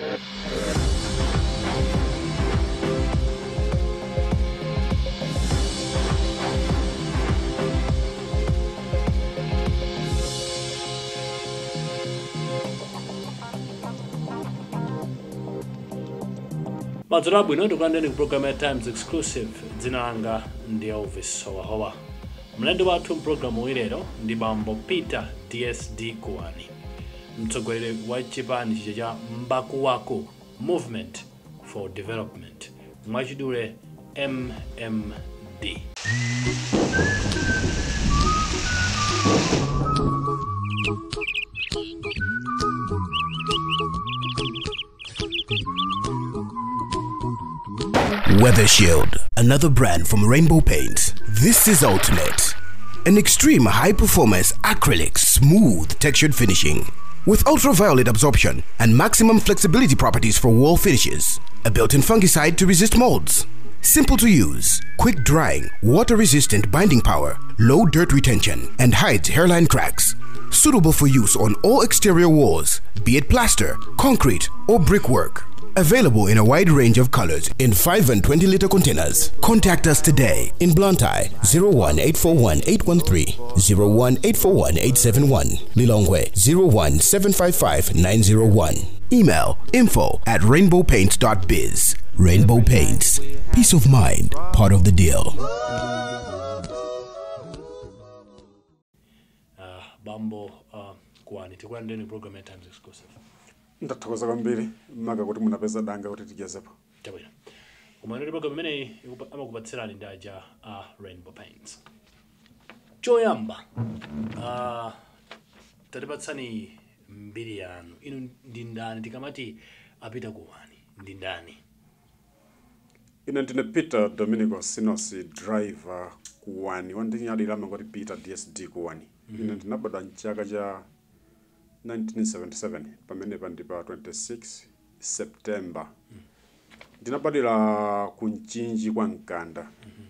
Madzulo abwino tikulandeni ku program ya Times Exclusive. Dzina langa ndi Elvis Howahowa. Mlendo wathu mpulogalamu ilero ndi bambo Peter DSD Kuwani, mtsogoleri wa chipani chija cha Mbakuwako Movement for Development, mwachidule MMD. Weather Shield, another brand from Rainbow Paints. This is Ultimate, an extreme high-performance acrylic smooth textured finishing with ultraviolet absorption and maximum flexibility properties for wall finishes. A built-in fungicide to resist molds. Simple to use, quick drying, water-resistant binding power, low dirt retention, and hides hairline cracks. Suitable for use on all exterior walls, be it plaster, concrete, or brickwork. Available in a wide range of colors in 5 and 20-liter containers. Contact us today in Blantyre 01841-813, 01841-871, Lilongwe 01755-901. Email info@rainbowpaints.biz. Rainbow Paints, peace of mind, part of the deal. Bambo Kuwani, tikulandeni program ya Times Exclusive. Ndathokoza kwambiri maka kuti munapeza danga kuti tigezepo. Chabwino. Kumanele program imene amakupatsirani ndaja Rainbow Paints. Choyamba, tatipatsani mbiri yanu. Inu ndi ndani tikamati apita Kuwani, ndi ndani? Ine ndine Peter Dominico Sinosi, driver Kuwani. Wandinyadira mangoti Peter DSD Kuwani. Ine ndinabadwa mchaka cha 1977 pamene pandipa 26 September. Ndinabadwira kunchinji kwa Nkanda.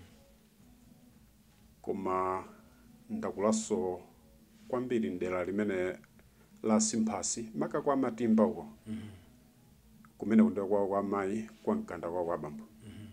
Koma ndakulaso kwambiri ndela limene la Simphasi maka kwa Matimba uko. Kumene kundwa kwa mai kwa Nkanda kwa bambo.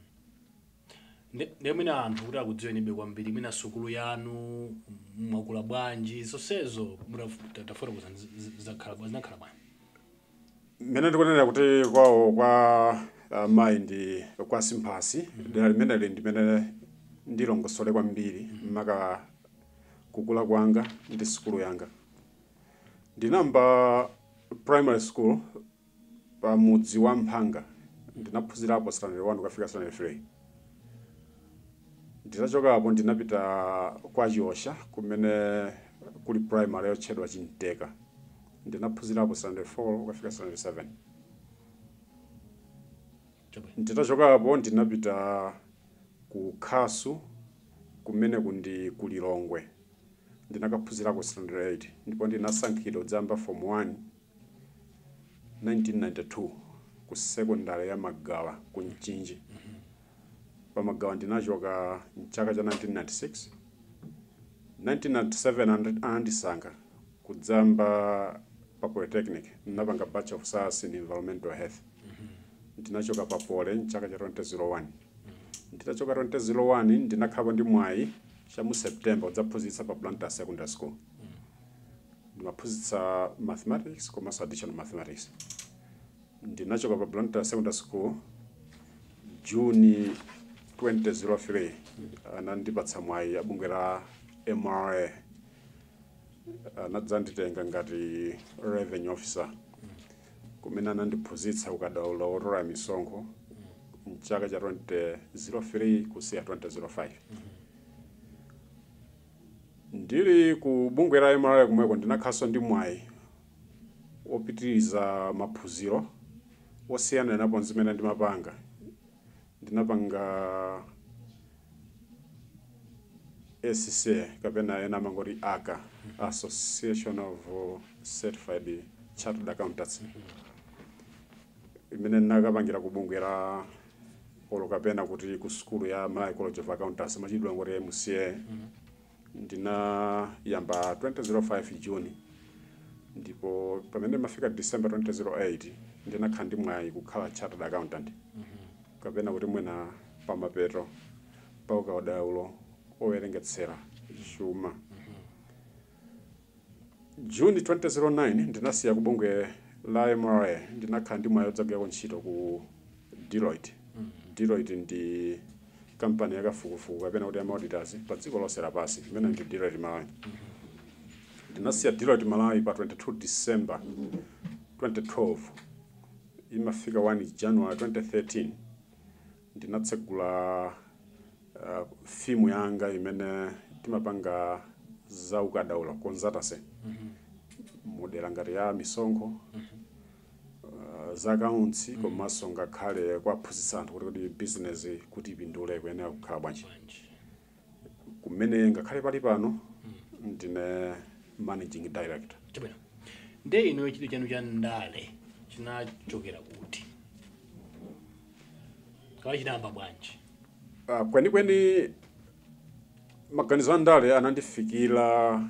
Ndemina anthu kuti akudziweni be kwambiri mwina sukulu yanu mwakula bwanji zonsezo mutafora zinakhala bwanji. Mene ndikunena kuti kwa mai ndi kwa Simphasi dera limene ndimene ndilongosole kwambiri maka kukula kwanga ndi sukulu yanga. Ndinamba primary school pa mudzi wa Mphanga. Ndinaphunzirapo standard 1 kufika standard 3. Nditachoka hapo ndinapita kwa Chiosha kumene kuli primary yochedwa Chinteka. Ndinaphunzirapo standard 4 kufika standard 7. Nditachoka hapo ndinapita ku Khasu kumene kundi kulilongwe. Ndinakaphunzirako standard 8 ndipo ndinasankhidwa dzamba form 1 1992 ku secondary ya Magawa ku Mchinji. Pamagawa ndinachoka mchaka cha 1996. 1997 andisankha kudzamba pa Polytechnic napanga Bachelor of Science in Environmental Health. Ndinachoka pa Pole mchaka cha 2001. Nditachoka 2001 ndinakhala ndi mwayi cha mu September udzaphunzitsa pa Blantyre Secondary School. Ndimaphunzitsa mathematics koma additional mathematics. Ndinachoka pa Blantyre Secondary School June 2003 anandipatsa mwayi abungwe la MRA anadzanditenga ngati revenue officer kumene anandiphunzitsa ukadaulo wotola misonkho mchaka cha 2003 kusiya 2005. Ndili ku bungwe la MRA kumweko ndinakhaso ndi mwayi opitiriza maphunziro osiyana napo zimene ndimapanga. Ndinapanga SCA kapena ena mangori ACA, Association of Certified Chartered Accountants. Imene nakapangira kubungwira olo kapena kuti ku school ya Malawi College of Accountants machidwa ngori MCA. Ndina yamba 2005 June ndipo pamene mafika December 2008 ndinakhala ndi mwayi kukhala chartered accountant kapena kuti mwina pamapeto pa ukadaulo owerengetsera chuma. June 2009 ndinasiya ku bungwe la MRA ndinakhala ndi mwayi odzagwirako ntchito ku Deloitte. Deloitte ndi kampani yakafukufuku kapena kuti auditors pa dziko lonse lapansi imene ndi Deloitte Malawi. Ndinasiya Deloitte Malawi pa 22 December 2012 imafika 1 January 2013 ndinatsegula fimu yanga imene timapanga za ukadaulo konzatase modera ngati ya misonkho za accounts komanso ngakhale kwaphunzitsa anthu kuti business kuti ipindule kuyenera kukhala bwanji. Kumene ngakhale pali pano ndine managing director. Chabwino. Nde ino chidwi chanu cha ndale chinachokera kuti? Kwa chinamba bwanji? Kwenikweni maganizo a ndale anandifikira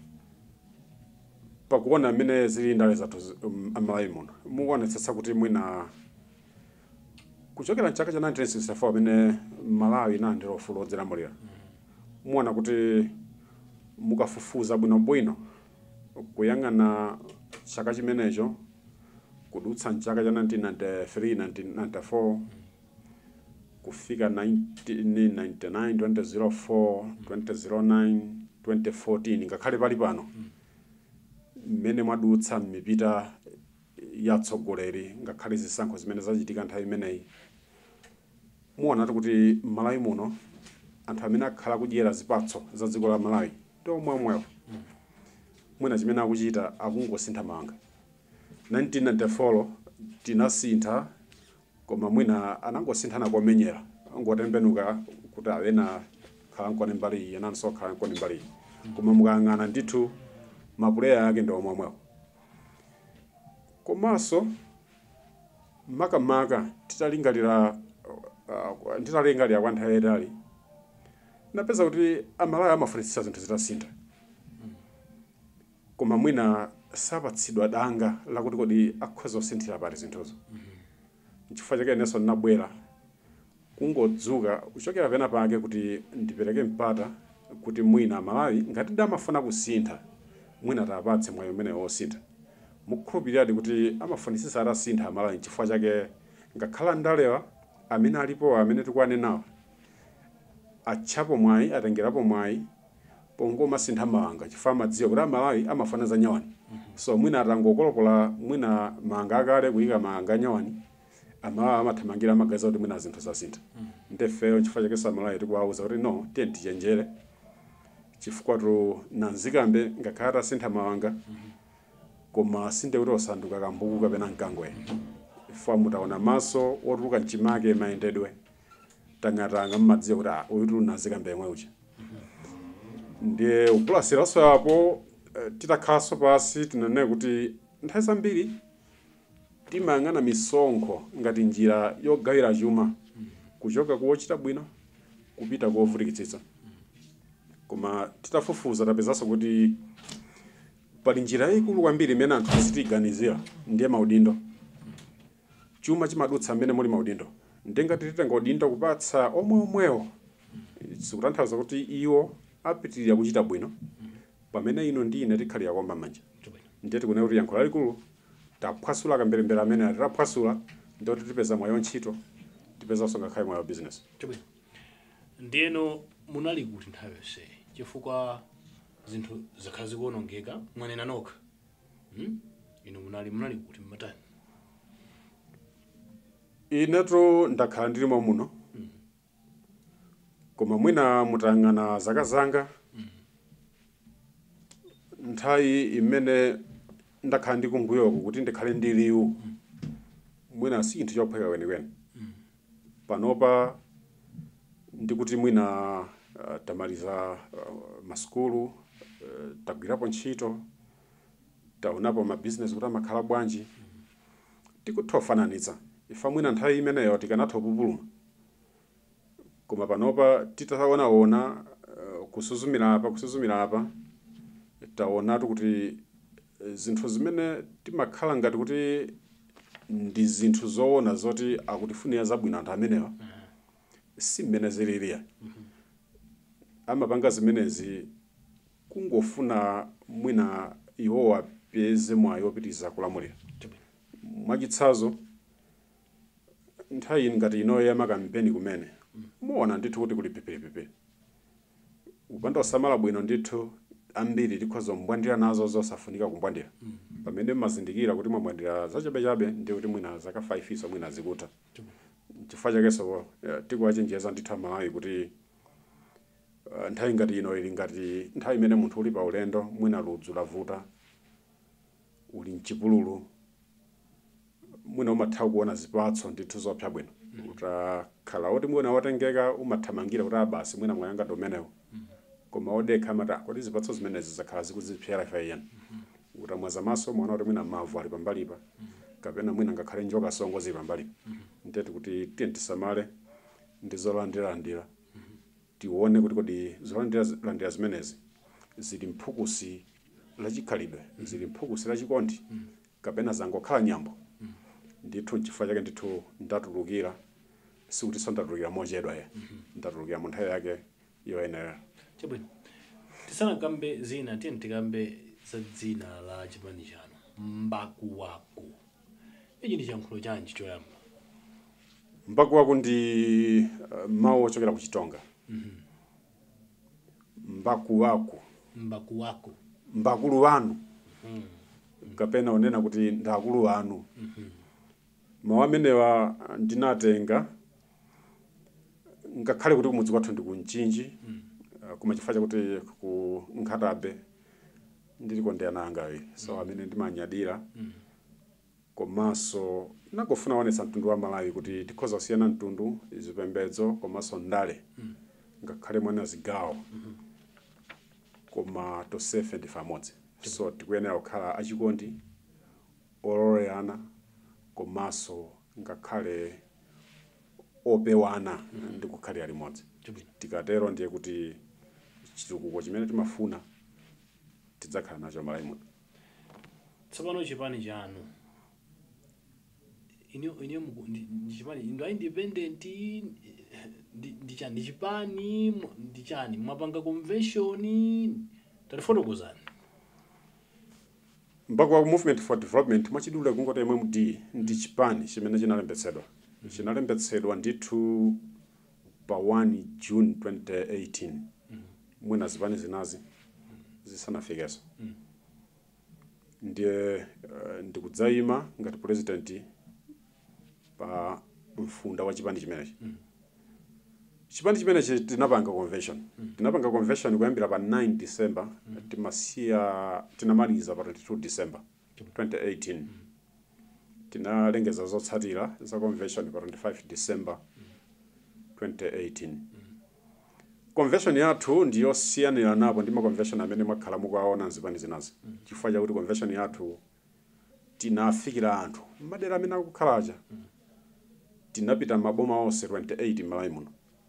pakuona amene zili ndale zathu Malawi muno. Mukuonetsetsa kuti mwina kuchokera mchaka cha 1964 amene Malawi inandira ufulu odzilamulira. Muona kuti mukafufuza bwinobwino kuyang'ana chaka chimenecho kudutsa mchaka cha 1993 1994 kufika 1999 2004 2009 2014 ngakhale pali pano mmene mwadutsa mipita yatsogoleri ngakhale zisankho zimene zachitika nthawi imeneyi. Muona kuti Malawi muno anthu amene akhala kudyera zipatso za dziko la Malawi ndi omweomwewo. Mwina chimene akuchita akungosintha manga. 1994 tinasintha koma mwina anangosinthana komenyera ngotembenuka kuti awena khala nkone mbali yenanso khala nkone mbali. Koma mukayang'ana ndithu mapuleya ake ndi omweomwewo. Komanso makamaka titalingalira kwa nthawi yayitali napeza kuti Amalawi amafunitsitsa zinthu zitasintha. Koma mwina sapatsidwa danga lakuti kodi akhoza kusinthira pati zinthuzo. Chifukwa chake nenso ndinabwera kungodzuka kuchokera pena pake kuti ndipereke mpata kuti mwina Malawi ngati ndamafuna kusintha mwina tapatse mwayi umene wosintha. Mukhulupirira kuti amafunitsitsa atasintha Malawi chifukwa chake ngakhala ndalewa amene alipo amene tikwane nawo achapo mwayi atengerapo mwayi pongoma sintha mawanga chifukwa madziwa kuti Malawi amafana za nyawani. So mwina atangokolopola mwina manga akale kuyika manga nyawani Amalawi amathamangira magazi kuti mwina zinthu zasintha. Ndefeyo chifukwa chake Samalawi tikuwauza kuti no tiye tichenjere chifukwa tu nanzikambe ngakhala atasintha mawanga koma sinde kuti osanduka kambuku kapena mkangwe. Ifwa mutaona maso otuluka mchimake mayendedwe tangatanga mmadziwa kuti uyu nanzikambe yemwe uja. Ndiye ukulasiraso apo titakhaso pasi tinene kuti nthawi zambiri timayang'ana misonkho ngati njira yogawira chuma kuchoka kuwochita bwino kupita kuwovutikitsitsa. Koma titafufuza tapezanso kuti pali njira ikulu kwambiri imene anthu sitiganizira ndiye maudindo. Chuma chimadutsa amene muli maudindo. Ndengati titenga udindo kupatsa omweomwewo sikutanthauza kuti iwo apitirira kuchita bwino pamene ino ndi ine tikhalira komba manja. Ndiye tikune kuti yankho lalikulu taphwasula kamberembera amene atitaphwasula ndoti tipeza mwayi ntchito tipezanso ngakhale mwayi business. Ndiyeno munali kuti nthawi yonse chifukwa zinthu zakhala zikuonongeka mwanena nokha. Ino munali kuti mmatani? Inetu ndakhala ndilimo muno. Koma mwina mutang'ana zaka zanga nthawi imene ndakhala ndikumbuyoku kuti ndikhale ndiliwu mwina si chinthu chophweka kwenikweni. Panopa ndikuti mwina tamaliza masukulu tagwirapo ntchito taonapo mabusiness kuti amakhala bwanji tikuthofananitsa. Ifa mwina nthawi imeneyo tikanatha kupuluma. Koma panopa titaona kusuzumira apa taonatu kuti zinthu zimene timakhala ngati kuti ndi zinthu zoona zoti akutifunira zabwino anthu amenewa si mmene zililiya amapanga zimenezi kungofuna mwina iwo apeze mwayi wopitiriza kulamulira mwachitsanzo nthawi ngati inoyo yamakampeni kumene muona ndithu kuti kuli peperepepe upanda usamala bwino ndithu ambiri tikhoza mbwandira nazo zosafunika kumbwandira pamene mazindikira kuti mwambwandira zachabechabe ndi kuti mwina zaka 5 iso mwina zikuta chifukwa chakenso tikuwachenjeza ndithu Amalawi kuti nthawi ngati ino ili ngati nthawi imene munthu uli pa ulendo mwina ludzu lavuta uli mchipululu mwina umathawa kuona zipatso ndithu zopsa bwino utakhala oti mwina watengeka umathamangira kuti abasi mwina mwayanga domenewo koma odekha amata kuti zipatso zimenezi zakhala zikuzipsera ifa iyena utamwaza maso mwaona kuti mwina mavu ali pambalipa kapena mwina ngakhale njoka songo zili pambalipa ndeti kuti tisamale ndi zolandirandira tione kuti kodi zolandirandira zimenezi zili mphukusi lachikhalidwe zili mphukusi lachikondi kapena zangokhala nyambo ndithu chifukwa chake ndithu ndatulukira sikuti sandatulukira mochedwa ndatulukira mu nthawi yake yoyenera. Chabwino tisanakambe zina tikambe za dzina la chipani chanu Mbakuwaku. Ichi ndi chankhulo chanji choyamba? Mbakuwaku ndi mawu ochokera ku Chitonga. Mbakuwaku mbakulu wanu kapena unena kuti ndakulu wanu. Mawu amenewa ndinatenga ngakhale kuti kumudzi kwathu ndi kunchinji koma chifukwa chakuti ku Nkhatabe ndiliko ndi ana anga awiri so amene ndimanyadira komanso nakufuna kuonetsa mtundu wa Malawi kuti tikhoza kusiyana mtundu zipembedzo komanso ndale ngakhale mwana zigawo koma tosefe ndife amodzi so tikuyenera kukhala achikondi ololeana komanso ngakhale opewana ndi kukhala limodzi. Tikatero ndiye kuti chitukuko chimene timafuna tidzakhala nacho Malawi muno. Tsopano chipani chanu ine chipani ndo independent ndi chipani ndi chani mwapanga convention talifotokozani? Mbakuwaku Movement for Development mwachidule kungoti MMD ndi chipani chimene chinalembetsedwa ndithu pa 1 June 2018 mwina zipani zinazi zisanafikeso ndiye ndikudzayima ngati president pa mfunda wa chipani chimenechi. Chipani chimenechi tinapanga convention kuyambira pa 9 December tinamaliza pa 22 December 2018 tinalengeza zotsatira za convention pa 25 December 2018. Convention yathu ndiyo siyanira napo ndi ma convention amene mwakhala mukuwaona nzipani zinazi chifukwa chakuti convention yathu tinafikira anthu madera amene akukhalaja tinapita maboma onse 28 Malawi muno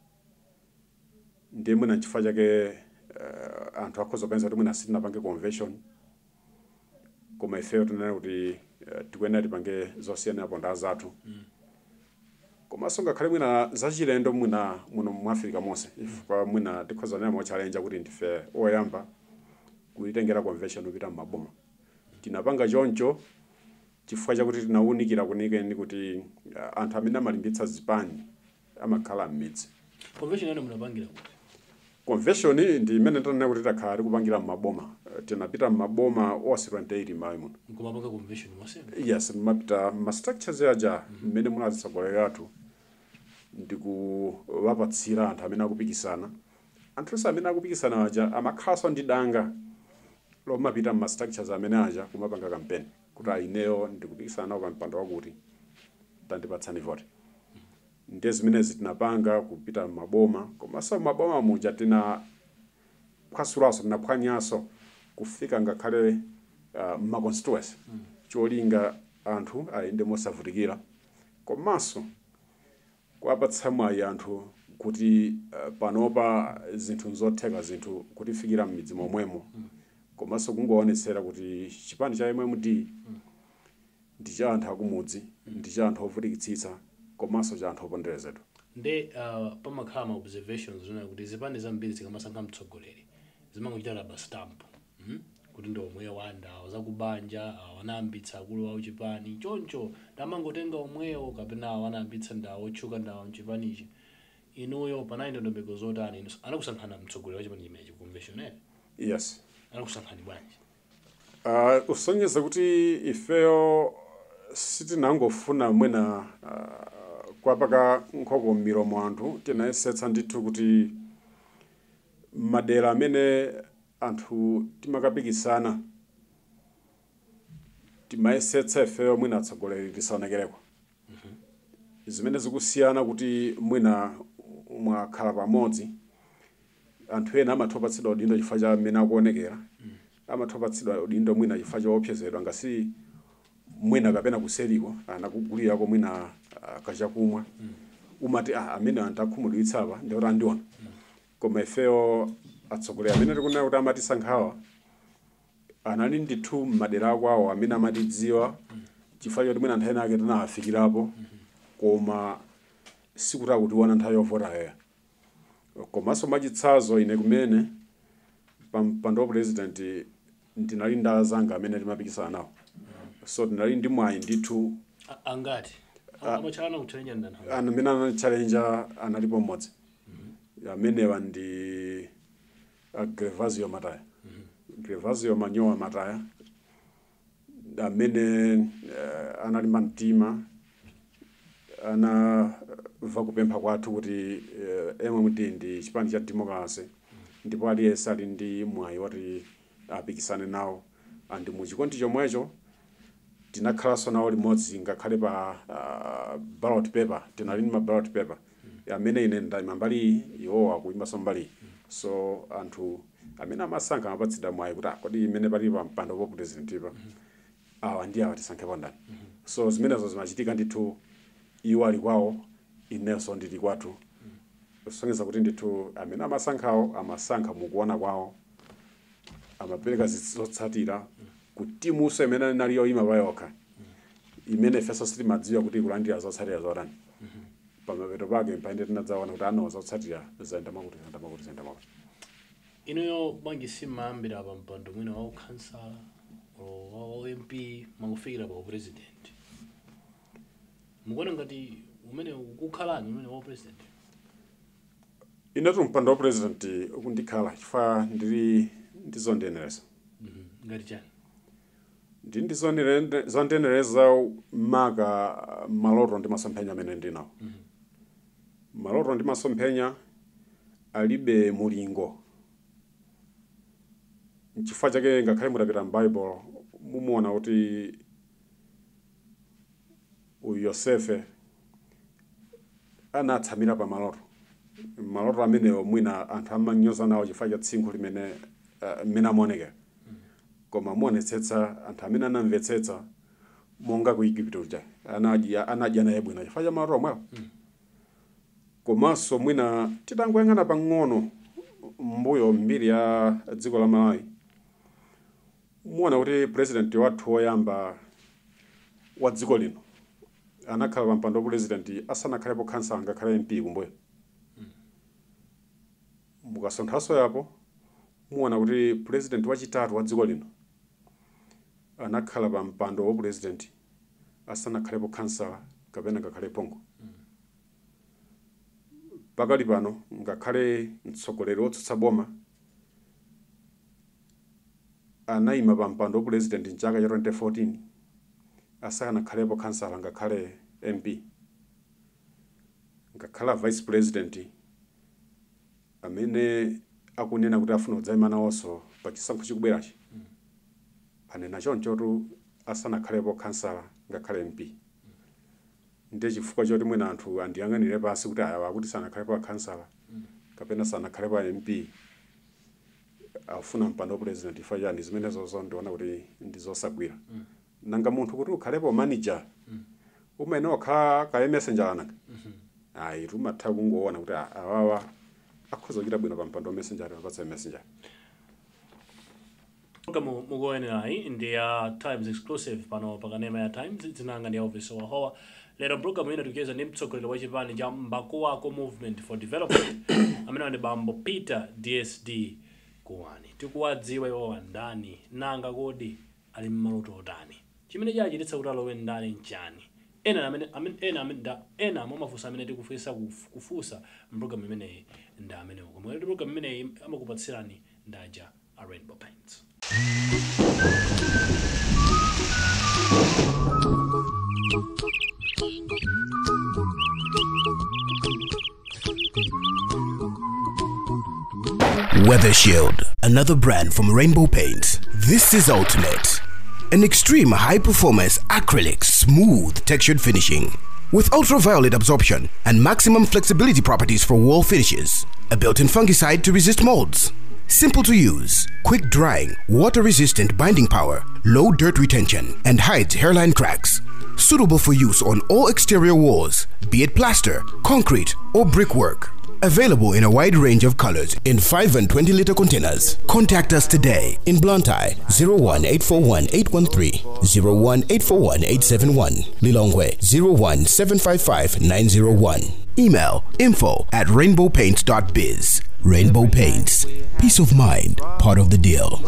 ndiye mwina chifukwa chake anthu akhoza kupenza kuti mwina sitinapange convention koma ifeyo tinena kuti tikuyenera tipange zosiyana ponda zathu komanso ngakhale mwina zachilendo mwina muno mu Africa monse ifukwa mwina tikhoza nayo challenge kuti ndife oyamba kuitengera convention upita maboma tinapanga choncho chifukwa chakuti tinawunikira kunikeni kuti anthu amene amalimbitsa zipani amakhala m'midzi. Convention yanu munapangira kuti? Convention ndi imene tinanena kuti takhala tikupangira maboma tinapita maboma onse 28 Malawi muno. Nkumapanga convention mwase? Yes, mapita ma structures aja mmene munazitsogolera athu ndikuwapatsira anthu amene akupikisana. Anthu amene akupikisana aja amakhalanso ndi danga lomapita ma structures amene aja kumapanga campaign kuti ineyo ndikupikisana nawo pa mpando wakuti tandipatsani vote. Ndiye zimenezi tinapanga kupita maboma komanso maboma muja tina kwasulaso tinaphwanyaso kufika ngakhale ma constituency cholinga anthu ayende mosavutikira komanso kuwapatsa mwayi anthu kuti panopa zinthu zotheka zinthu kuti fikira m'midzi momwemo komanso kungoonetsera kuti chipani cha MMD ndi cha anthu akumudzi ndi cha anthu ovutikitsitsa komanso cha anthu oponderezedwa. Nde pamakhala ma observations zona kuti zipani zambiri zikamasankha mtsogoleri zimangochita rubber stamp kuti ndo omwe wanda zakubanja wanayambitsa akulu wa chipani choncho ndamangotenga omwewo kapena wanayambitsa ndawo otchuka ndawo mchipanichi. Inuyo panali ndondomeko zotani anakusankhana mtsogoleri wa chipani chimenechi convention Yes. anakusankhani bwanji? Usonyeza kuti ifeyo sitinangofuna mwina kwapaka nkhoko m'milomo anthu tinayesetsa ndithu kuti madera amene anthu timakapikisana timayesetsa ifeyo mwina atsogoleri tisaonekereko. Zimene zikusiyana kuti mwina mwakhala pamodzi anthu ena amatopatsidwa udindo chifukwa cha mmene akuonekera, amatopatsidwa udindo mwina chifukwa cha opsezedwa ngasi mwina kapena kuseriko anakugulirako mwina kachakumwa umati amene anthu akhumudwitsa apa ndi oti andiona. Koma ifeyo atsogoleri amene tikunena kuti amatisankhawa anali ndithu m'madera akwawo amene amatidziwa chifukwa choti mwina anthu ena ake tinawafikirapo koma sikuti akutiona nthawi yovota yoya. Komanso mwachitsanzo ine kumene pa mpando wa president ndinali ndi azanga amene timapikisana nawo, so tinali ndi mwayi ndithu angati amachana kuchallenge ndani amene anachallenge analipo mmodzi amenewa ndi Gervasio Mataya. Gervasio Manyowa Mataya amene analimba mtima anamva kupempha kwathu kuti MMD ndi chipani cha democracy ndipo aliyense ali ndi mwayi woti apikisane nawo andi muchikondi chomwecho tinakhalanso nawo limodzi ngakhale pa ballot paper tinali ndi ma ballot paper amene ine ndayima mbali iwo akuyimbanso mbali. So anthu amene amasankha amapatsidwa mwayi kuti kodi imene pali pa mpando wa president pa awa ndi awa tisankhepo ndani. So zimenezo zimachitika ndithu iwo ali kwawo inenso ndili kwathu. Kusonyeza kuti ndithu amene amasankhawo amasankha mukuona kwawo amapereka zotsatira kuti muso imene naliyo ima payokha imene ifenso sitimadziwa kuti kulandira zotsatira zotani. Pamapeto pake mpaende tinadzaona kuti ano zotsatira zaenda makuti. Inuyo bwanji simayambira pa mpando mwina wa ukhansala wa MP makufikira pa president mukuona ngati umene ukukhalani umene wa president? Inetu mpando wa president ukundikhala chifukwa ndili ndizondenereza. Ngati chani? Ndi ndizondenereza maka maloto ndi masomphenya amene ndinawo. Maloto ndi masomphenya alibe mulingo. Chifukwa chake ngakhale mutapita m'Bible mumuona kuti Yosefe anatsamira pa maloto. Maloto amenewo mwina anthu amanyoza nawo chifukwa cha tsinkhu limene amaonekera. Koma muonetsetsa anthu amene anamvetsetsa monga ku Igupto uja anadya naye bwino chifukwa cha maloto omwewo. Komanso mwina titangoyang'ana pang'ono mbuyo mbiri ya dziko la Malawi muona kuti president wathu woyamba wa dziko lino anakhala pa mpando wa president asanakhalepo khansala ngakhale MP kumbuyo. Mukasonkhaso yapo muona kuti president wachitatu wa dziko lino anakhala pa mpando wa president asanakhalepo khansala kapena ngakhale pongo. Pakali pano ngakhale mtsogoleri wotsutsa boma anayima pa mpando wa president mchaka cha 2014 asanakhalepo khansala ngakhale MP. Ngakhala vice president amene akunena kuti afuna kudzayima nawonso pa chisankho chikubwerachi panena chonchotu asanakhalepo khansala ngakhale MP. Ndi chifukwa choti mwina anthu andiyang'anire pansi kuti awa kuti sanakhalepo khansala kapena sanakhalepo MP afuna mpando wa president chifukwa chani zimenezo ndiona kuti ndizosagwira. Nanga munthu kuti ukhalepo manager umene wakhala ka messenger anaka ayi tumatha kungoona kuti awawa akhoza kuchita bwino pa mpando wa messenger apatsa messenger. Kama mugoene nayi ndiya Times exclusive pano pakanema ya Times zinanga ndi Elvis Wahowa. Lero program ina tukeza ni mtsogoleri wa chipani cha Mbakuwako Movement for Development amene ndi bambo Peter DSD Kuwani. Tikuwadziwa iwo ndani nanga kodi ali mmaloto otani. Chimene chachititsa kuti alowe ndani nchani. Ena mumafunsa amene tikufunsa kufunsa program imeneyi ndi amene uko. Program imeneyi amakupatsirani ndaja a Rainbow Paints. Weather Shield, another brand from Rainbow Paints. This is Ultimate, an extreme high-performance acrylic smooth textured finishing with ultraviolet absorption and maximum flexibility properties for wall finishes. A built-in fungicide to resist molds. Simple to use, quick drying, water-resistant binding power, low dirt retention, and hides hairline cracks. Suitable for use on all exterior walls, be it plaster, concrete, or brickwork. Available in a wide range of colors in 5 and 20-liter containers. Contact us today in Blantyre 01841-813, 01841-871, Lilongwe 01755-901. Email info@rainbowpaints.biz. Rainbow Paints, peace of mind, part of the deal.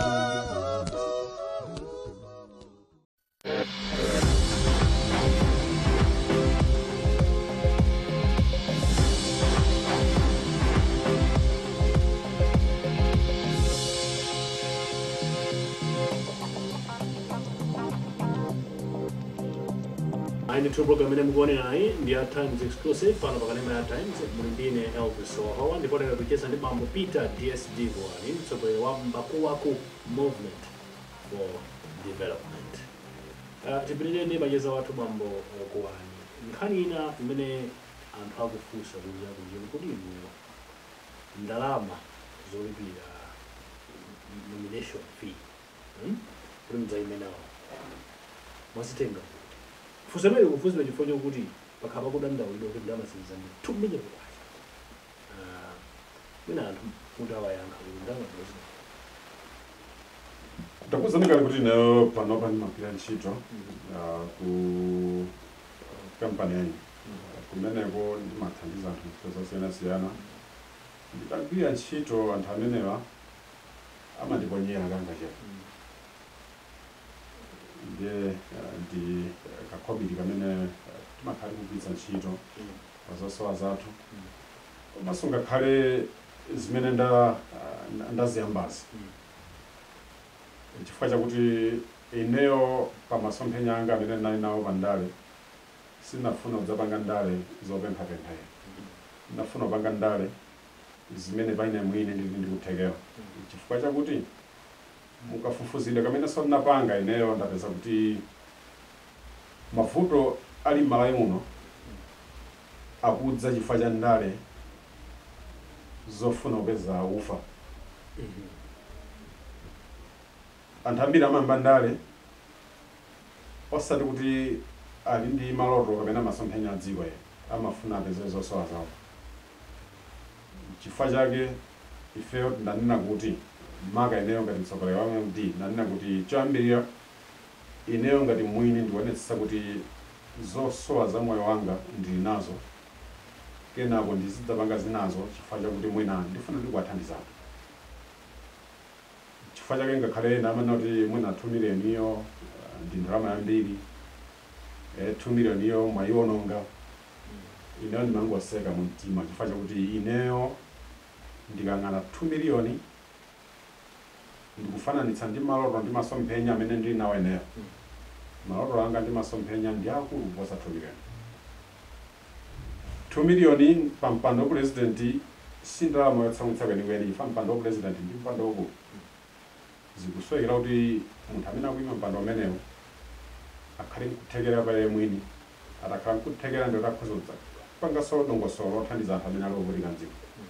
Aini tu program ine mugone nayi ndi ya Times exclusive pano pakanema ya Times mulindine Elvis Wahowa ndipo lero tucheza ndi bambo Peter DSD Kuwani mtsogoleri wa Mbakuwako Movement for Development. Tipitire ndi bajeza wathu bambo Kuwani. Nkhani ina imene anthu akufunsa kunja kodi ndalama zolipira nomination fee kuli mdzaimenawo mwasitenga fusemele kufuze chifukwa kuti pakhala kudandaulidwa kuti ndamasiza ndi 2 million kwacha. Mina anthu kuti awayankha kuti ndamasiza. Takuzamika kuti nayo pano pani mapira ntchito ku kampani yanyu. Kumeneko ndimathandiza anthu zosiyana-siyana. Ndikagwira ntchito anthu amenewa amandiponyera kangachepa. Ndi kakobiri kamene timakhali kugwiritsa ntchito pazosowa zathu komanso ngakhale zimene ndaziyambazi chifukwa chakuti ineyo pamasomphenya anga amene ndinali nawo pandale sinafuna kudzapanga ndale zopempha-pempha. Ndinafuna kupanga ndale zimene paine mwini ndikuthekera chifukwa chakuti mukafufuzidwe kamene sondinapanga ineyo ndapeza kuti mavuto ali m'Malawi muno akudza chifukwa cha ndale zofuna kupeza ufa. Anthu ambiri amayamba ndale osati kuti ali ndi maloto kapena masomphenya a dziko amafuna apeze zosowa zawo. Chifukwa chake ifeyo ndanena kuti maka ineyo ngati mtsogoleri wa MMD nanena kuti choyambirira ineyo ngati mwini ndikuonetsa kuti zosowa za moyo wanga ndili nazo kenako ndizidzapanga zinazo chifukwa chakuti mwina ndifuna ndikuwathandiza. Chifukwa chake ngakhale amanena kuti mwina 2 million iyo ndi ndalama yambiri 2 million iyo mwayiwononga ineyo ndimangoseka mu mtima chifukwa chakuti ineyo ndikang'ana 2 million ndikufananitsa ndi maloto ndi masomphenya amene ndili nawo eneyo. Maloto anga ndi masomphenya ndi akulu kuposa 2 million. 2 million pa mpando wa president si ndalama yotsamwitsa kwenikweni. Ifa mpando wa president ndi mpando wakulu. Zikuswekera kuti munthu amene akuyima mpando umenewo akhale nkuthekera pa iye mwini. Atakhala nkuthekera ndi otakhoza pangaso dongosolo othandiza anthu amene alovutika mdziko.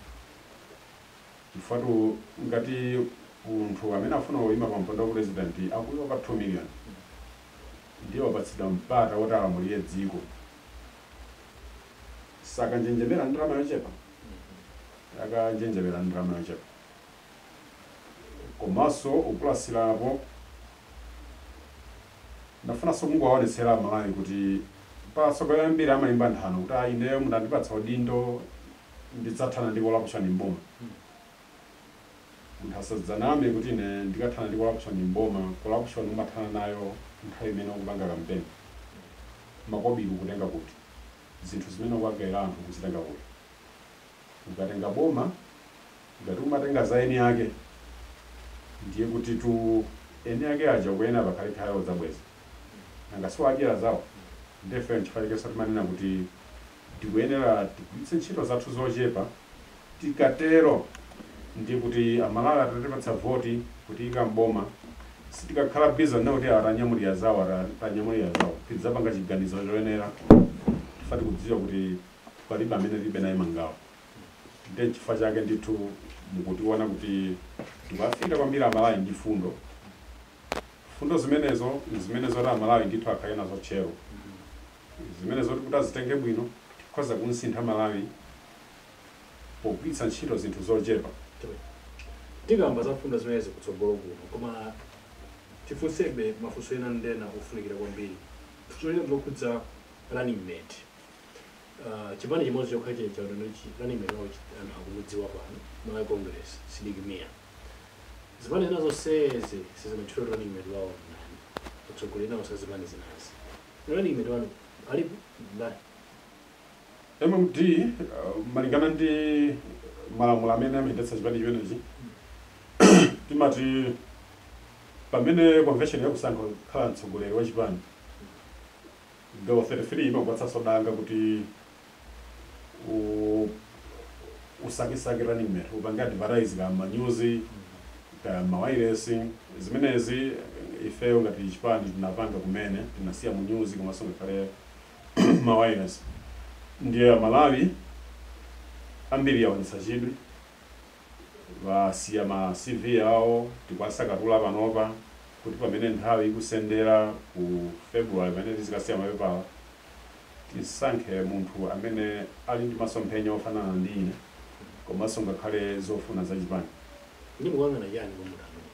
Chifukwa ngati munthu amene afuna kuyima pa mpando wa president akuyiwa pa 2 million ndiwo apatsidwa mpata woti alamulire dziko. Sakanjenjemera ndalama yochepa. Akanjenjemera ndalama yochepa. komanso ukulasirapo ndafunanso Mungu aonetsera Malawi kuti patsogolo ambiri amayimba nthano kuti ineyo mundandipatsa udindo ndidzathana ndi corruption mboma. Munthu asadzaname kuti ine ndikathana ndi corruption mboma, corruption umathana nayo nthawi imene ukupanga kampeni. Makobiri ukutenga kuti zinthu zimene ukagayira anthu kuzitenga kuti ukatenga boma ngati umatenga za eni ake ndiye kuti tu eni ake aja kuyena pakhalikhale odzabweza nanga siwadyera zawo. Ndefe nchifukwa timanena kuti tikuyenera tigwiritse ntchito zathu zochepa. Tikatero ndi kuti Amalawi atatipatsa voti kuti ikamboma sitikakhala biza nakuti atanyamulira zawo tidzapanga chiganizo choyenera. Tifati kudziwa kuti palibe amene libe naye mangawa. Ndiye chifukwa chake ndithu mukutiona kuti tikafika kwambiri Amalawi ndi fundo zimenezo kuti Amalawi ndithu akhale nazo tchero. Zimenezo kuti azitenge bwino tikhoza kunsintha Malawi pogwiritsa ntchito zinthu zochepa. Tikamba za fundo zimenezi kutsogolo kuno koma tifunsebe mafunso ena ndena ofunikira kwambiri. Funso lina lokhudza running mate. Chipani chimodzi chokhache cha running mate wawo anthu akumudziwa pano Malawi Congress Sidigimia. Zipani zina zonsezi sizimachita running mate wawo nani kutsogolo nawo sazipani zinazi. Running mate wanu ali ndani? MMD malingana ndi malamulo amene amayendetsa chipani chimenechi timati pamene convention yakusankha kukhala mtsogoleri wa chipani gawo 33 imagwatsa sodanga kuti usakisaki running mate upange advertise kama news kama wireless zimenezi ifeyo ngati chipani tinapanga kumene tinasiya mu news komanso ngakhale ma wireless. Ndiye Malawi ambiri yaonesa chidwi vasiya ma CV yawo tikwasakatula panopa kuti pamene nthawi ikusendera ku February pamene tizikasiya mapepala tisankhe munthu amene ali ndi masomphenya ofanana ndi ine komanso ngakhale zofuna za chipani. Ndimukangana yani komunthu amene?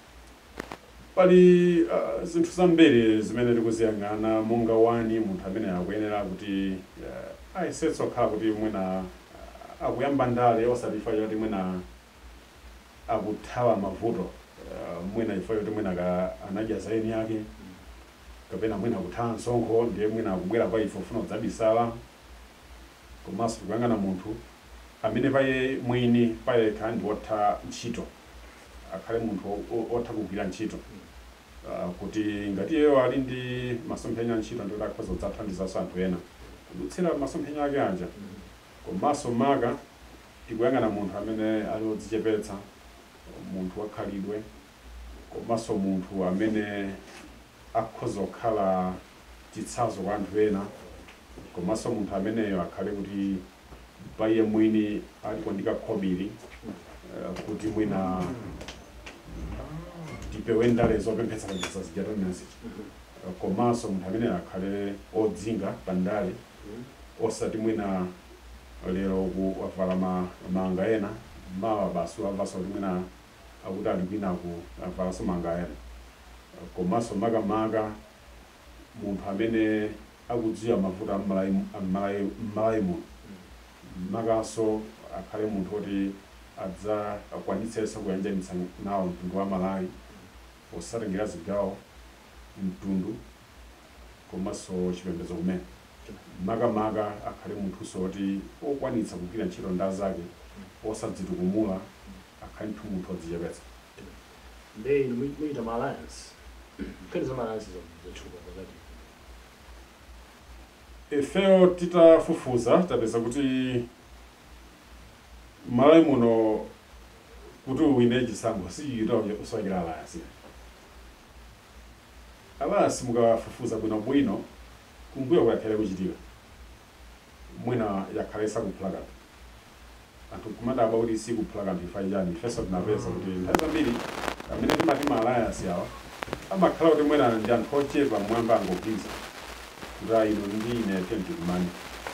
Pali zinthu zambiri zimene tikuziyang'ana monga wani munthu amene akuyenera kuti ayisetsa okhala kuti mwina akuyamba ndale osatifa yoti mwina akuthawa mavuto mwina ifa yoti mwina anadya za eni yake kapena mwina akuthawa msonkho ndiye mwina akubwera kwa ife ufuna kudzabisala. Komanso tikuyang'ana munthu amene paye mwini payekha ndi otha ntchito akhale munthu otha kugwira ntchito kuti ngati iyeyo ali ndi masomphenya ntchito ndi kuti akhoza kudzathandizanso anthu ena kudutsira masomphenya ake anja. Komanso maka tikuyang'ana munthu amene ali odzichepetsa, munthu wakhalidwe, komanso munthu amene akhoza kukhala chitsanzo kwa anthu ena, komanso munthu ameneyo akhale kuti paiye mwini aliko ndikakhobiri kuti mwina tipewe ndale zopemphetsa kapesa zijatonezi. Komanso munthu amene akhale odzinga pandale osati mwina lero wavala manga ena mawa basi wavaso mwina akuti ali kwina avala manga ena. Komanso makamaka munthu amene akudziwa mavuto am'Malawi muno makanso akhale munthu oti adza akwanitsenso kuyanjanitsa nawo mtundu wa Malawi osatengera zigawo mtundu komanso chipembedzo kumene. Makamaka akhale munthu oti okwanitsa kugwira ntchito nda zake osadzitukumula akhale munthu odzichepetsa. Then we need an alliance. Kani zama alliances zochuka pakati? Ifeyo titafufuza tapeza kuti Malawi muno kuti uwine chisankho sichita usakira alliance. Alliance mukafufuza bwinobwino kumbuyo kuyakhale kuchitika mwina yakhalesa kuphulaka anthu kumadaba kuti si kuphulaka anthu ifa chani ifeso tinapeza kuti nthawi zambiri amene timati ma alliance yawa amakhala kuti mwina ndi anthu ochepa mwamba angogwiza kuti ino ndi ine tikumani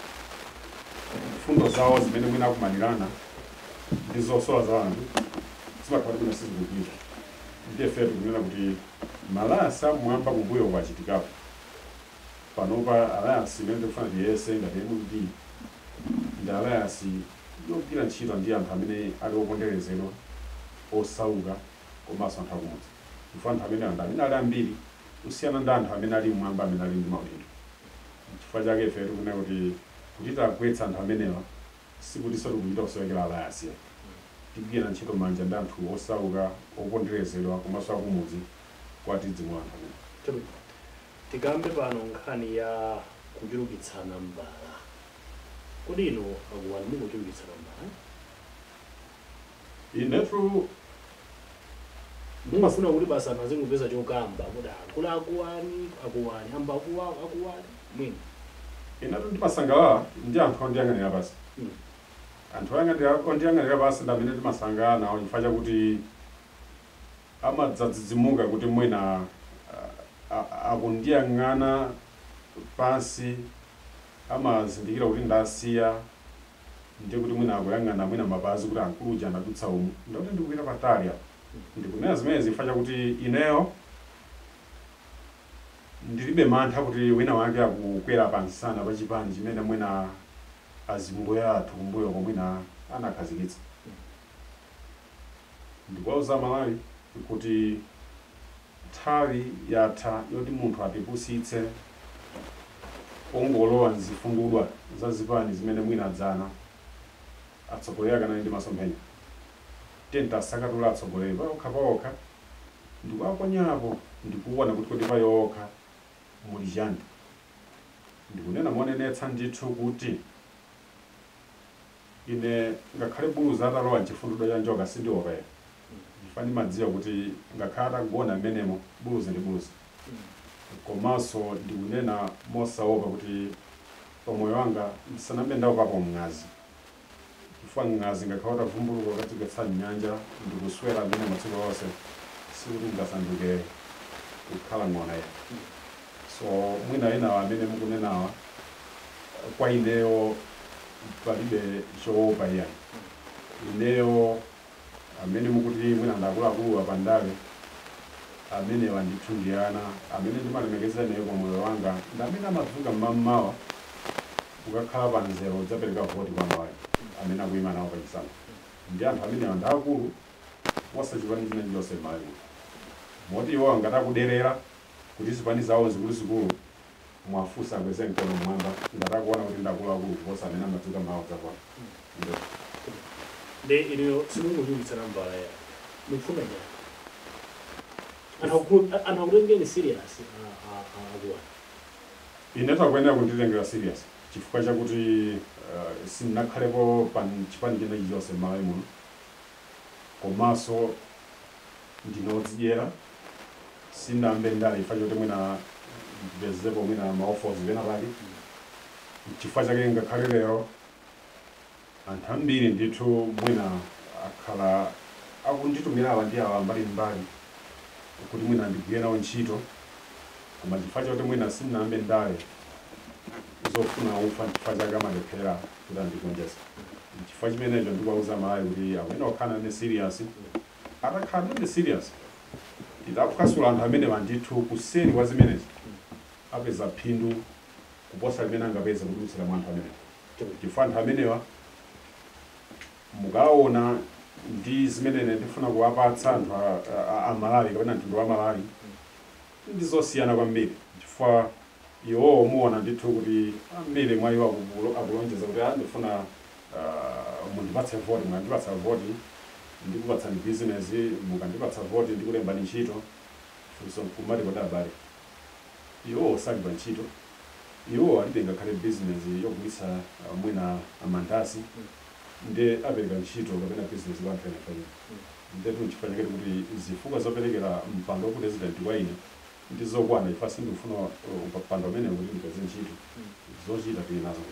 fundo zawo zimene mwina akumanirana ndi zosowa za anthu zimakhala kuti sizikugwiza ndiye fetu kunena kuti malasa mwamba kumbuyo kwachitikapo panopa alliance imene tikufana tiyese ngati MDP ndi alliance yogwira ntchito ndi anthu amene ali oponderezedwa osauka komanso anthu akumudzi chifukwa anthu amene ali ambiri kusiyana ndi anthu amene ali mwamba amene ali ndi maudindo chifukwa chake ife tikunena kuti tagwetsa anthu amenewa sikuti tikuchita kusowekera alliance tigwira ntchito manja ndi anthu osauka oponderezedwa komanso akumudzi kwati dzimwe anthu amene tikambe pano nkhani ya kuchulukitsana mbala kodi ino akuwani mukuchulukitsana mbala inetu mumafuna kuti basa anthu azingopeza chokamba kuti akulu akuwani amba akuwani mwini inetu ndimasangalala ndi anthu ondiyang'anira basi anthu ondiyang'anira basi ndi amene ndimasangalala nawo chifukwa chakuti amadzadzidzimuka kuti mwina akundiyang'ana pansi amazindikira kuti ndasiya ndiye kuti mwina akuyang'ana mwina mapazi kuti ankuluja anadutsa umu ndakuti ndikupita patali apa ndikunena zimene zifukwa chakuti ineyo ndilibe mantha kuti wina wake akukwera pansi sana pa chipani chimene mwina azimbuya athu kumbuyo komwina anakhazikitsa ndikuwauza Malawi kuti nthawi yatha yoti munthu atipusitse ongolowa mzifundudwa za zipani zimene mwina adzana atsogoleri akanali ndi masomphenya tenta sakatula atsogoleri paokha ndikuaponyapo ndikuona kuti kodi payokha muli chani ndikunena monenetsa ndithu kuti ine ngakhale buluzi atalowa mchifundudwa cha njoka sindiopa chifukwa ndimadziwa kuti ngakhale atagona m'menemo buluzi ndi buluzi komanso ndikunena mosaopa kuti pamoyo wanga ndisanambe ndaopapo mng'azi chifukwa mng'azi ngakhale utavumbuluka ukadzigwetsa m'nyanja ndikuswera amene masiku onse sikuti ngasanduke kukhala ng'ona ya so mwina ena amene mukunenawa kwa ineyo palibe choopa iyani ineyo amene mukuti mwina ndakuluakulu apandale amene wandithu ndi ana amene ndimalemekeza nayo kwa moyo wanga ndi amene amadzuka mmamawa ukakhala pa nzero udzapereka voti kwa Malawi amene akuyima nawo pachisanu ndi anthu amene ndi akulu wasachipani china chilonse Malawi moti iwo angati akuderera kuti zipani zawo zikuluzikulu mwafusa akweze mkono mmwamba ngati akuona kuti ndakuluakulu kuposa amene amadzuka mmawa dzapano nde ino simunguchulukitsana mbala ya mufuna nyani anthu akutengeni serious akuwani inetu akuyenera kunditengera serious chifukwa chakuti sindinakhalepo pa chipani china chilichonse Malawi muno komanso ndinodzidyera sindambe ndale chifukwa choti mwina ndipezepo mwina maofozi pena pake chifukwa chake ngakhale lero anthu ambiri ndithu mwina akhala akunditumira awa ndi awa mbalimbali kuti mwina ndigwire nawo ntchito koma chifukwa choti mwina sindinambe ndale zofuna ufa chifukwa chake amalephera kuti andigonjetse chifukwa chimenecho ndikuwauza Malawi kuti amene okhala ndi serious atakhala ndi serious ndidaphwasula anthu amene wandithu kuseri kwa zimenezi apeza phindu kuposa limene angapeza kudutsira mwa anthu amenewa chifukwa anthu amenewa mukaona ndi zimene ndifuna kuwapatsa anthu a Malawi kapena mtundu wa Malawi ndi zosiyana kwambiri chifukwa iwowo muona ndithu kuti ambiri mwa iwo akulonjeza kuti ndifuna mundipatse voti mwandipatsa voti ndikupatsani business mukandipatsa voti ndikulembani ntchito funso kumati kodi abale iwowo salipa ntchito iwowo alibe ngakhale business yogulitsa mwina amandasi ndi apereka ntchito kapena business lwamfenafene ndetu nchifukwa chake kuti zifukwa zoperekera mpando wa president wa ine ndi zokwana ifa sindifuna mpando amene kuti ndipeze ntchito zochita tili nazo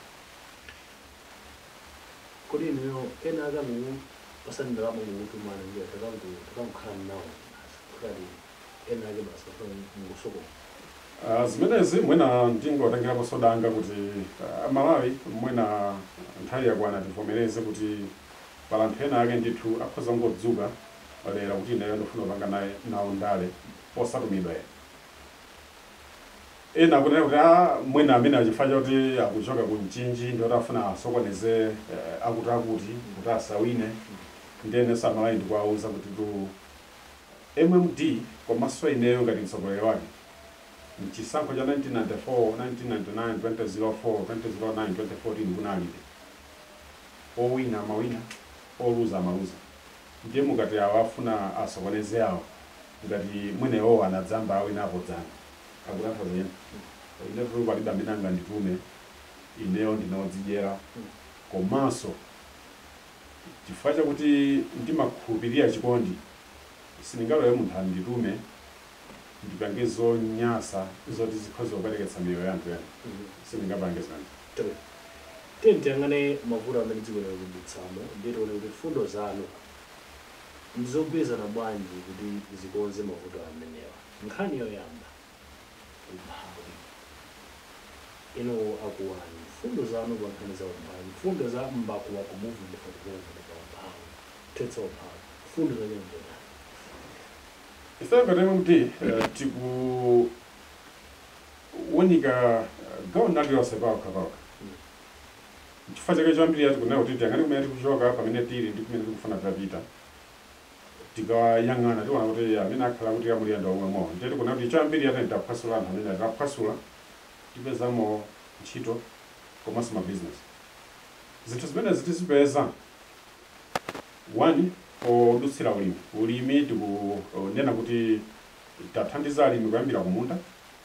kodi inuyo ena akamu pasandalama mukutumana ndiyo takamukhala nawo kukali ena ake basa mungusoko zimenezi mwina ndingotengerapo sodanga kuti Malawi mwina nthawi yakwana tivomereze kuti pala anthu ena ake ndithu akhoza ngodzuka lera kuti ineyo ndofuna kupanga nawo ndale osatumidwa ena kunena kuti mwina amene achifanya kuti akuchoka ku mchinji ndioti afuna asokoneze akuti kuti asawine ndene samalayi ndikuwauza kuti tu MMD komanso ineyo ngati mtsogoleri wake mchisankho cha 1994, 1999, 2004, 2009, 2014 kunalibe owina amawina oluza amaluza ndiye mukati awo afuna asokoneze awo ngati mwenewo anadzamba awina apo dzana akulafa zena ine tu palibe amene anganditume ineyo ndinodzidyera komanso chifukwa chakuti ndimakhulupirira chikondi sindingalowe munthu anditume ndipange zonyasa zoti zikhoza kupereketsa miyoyo ya anthu ena sindingapange zanje tiyang'ane mavuto amene dziko likudutsamo ndiye tione kuti fundo zanu ndizogwirizana bwanji kuti zikonze mavuto amenewa. Nkhani yoyamba umphawi ino akuwani fundo zanu kwa nkhani za umphawi fundo za mbakuwa ku movement for development of umphawi tetsa umphawi fundo za njani ifeka tema kuti tikuwonika gawo naliyonse pawokha chifukwa chake choyambirira tikunena kuti tiyang'ane kumene tikuchoka pamene tili ndi kumene tikufuna tapita tikayang'ana tiona kuti amene akhala kuti amuliyenda omwemowo ndiye tikunena kuti choyambirira tani taphwasula anthu amene taphwasula tipezamo ntchito komanso mabizinesi zinthu zimene zitizipeza one odutsira ulimi tikunena kuti tathandiza alimi kuyambira kumunda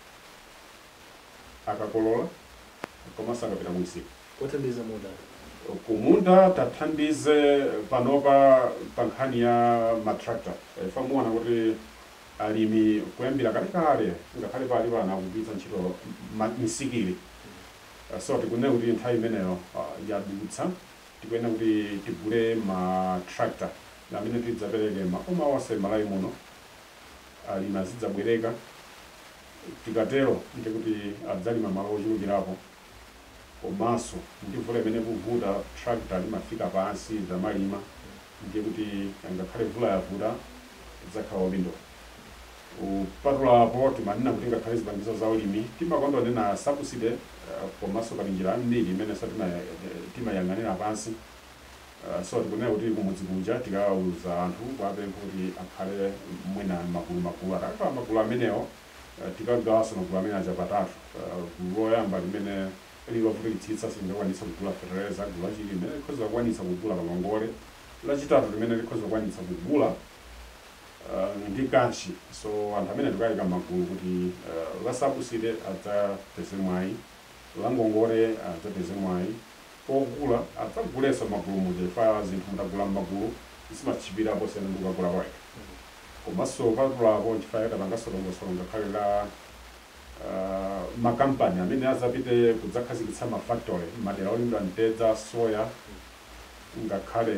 akakolola komanso akapita kumsika kuthandiza munda kumunda tathandize panopa pa nkhani ya matractor famuona kuti alimi kuyambira kalekale ngakhale pali pana akugwiritsa ntchito misikili so tikunena kuti nthawi imeneyo yadutsa tikuyenera kuti tigule matractor amene tidzapereke makoma onse malawi muno alimi azidzabwereka tikatero ndi kuti adzalima malo ochulukirapo komanso ndi mvula imene kuvuta tractor limafika pansi zamalima ndiye kuti ngakhale mvula yavuta idzakhala udindo kupatulapo timanena kuti ngakhale zipangizo za ulimi timakondonena subsidy komanso pali njira ambiri imene timayang'anira pansi so tikunena kuti kumudzi kuja tikawuza anthu kuwapempha kuti akhale mwina magulu atakhala magulu amenewo tikagawanso magulu amene aja patatu gulu loyamba limene lilovutitsitsa singakwanisa kugula fertilizer gulu lachili limene likhoza kukwanisa kugula pamangole lachitatu limene likhoza kukwanisa kugula ndi kanchi so anthu amene tikayika magulu kuti la subsidy adzapeze mwayi la ngongole adzapeze mwayi ogula adzagulenso magulu mujefa zinthu mutagula magulu zimachipirapo sene mukagula kwake komanso patulapo nchifukwa tapangasolongosolo ngakhale la makampani amene azapite kudzakhazikitsa mafactory madera olimira mtedza soya ngakhale